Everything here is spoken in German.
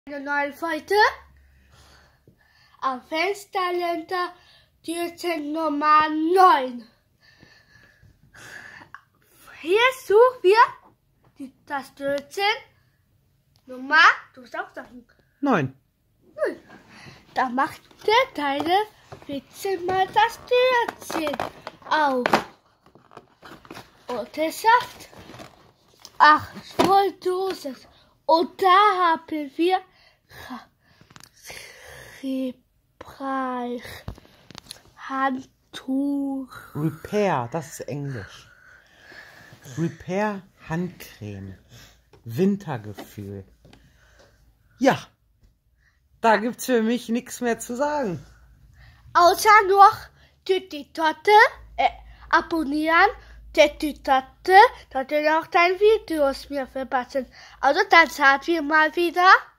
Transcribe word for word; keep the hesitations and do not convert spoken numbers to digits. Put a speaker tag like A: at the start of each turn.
A: Eine neue Folge am Fensterländer Türchen Nummer neun. Hier suchen wir die, das Türchen Nummer, du musst auch sagen,
B: neun.
A: neun. Da macht der Teile vierzehn mal das Türchen auf. Und es sagt, ach, voll Dosis. Und da haben wir Handtuch.
B: Repair, das ist Englisch. Repair Handcreme. Wintergefühl. Ja, da gibt's für mich nichts mehr zu sagen.
A: Außer noch die Totte äh, abonnieren. Die Totte, dass ihr auch deine Videos mir verpassen. Also dann sagen wir mal wieder.